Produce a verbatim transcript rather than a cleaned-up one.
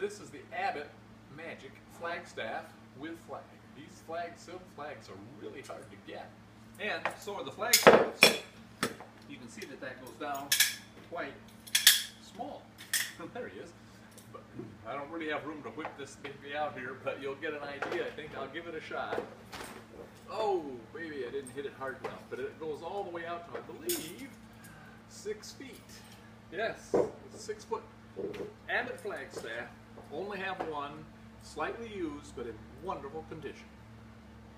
This is the Abbott Magic Flagstaff with flag. These flags, silk flags, are really hard to get. And so are the flagstaffs. You can see that that goes down quite small. There he is. But I don't really have room to whip this baby out here, but you'll get an idea. I think I'll give it a shot. Oh, baby, I didn't hit it hard enough, but it goes all the way out to, I believe, six feet. Yes, six foot Abbott Flagstaff. Only have one, slightly used, but in wonderful condition.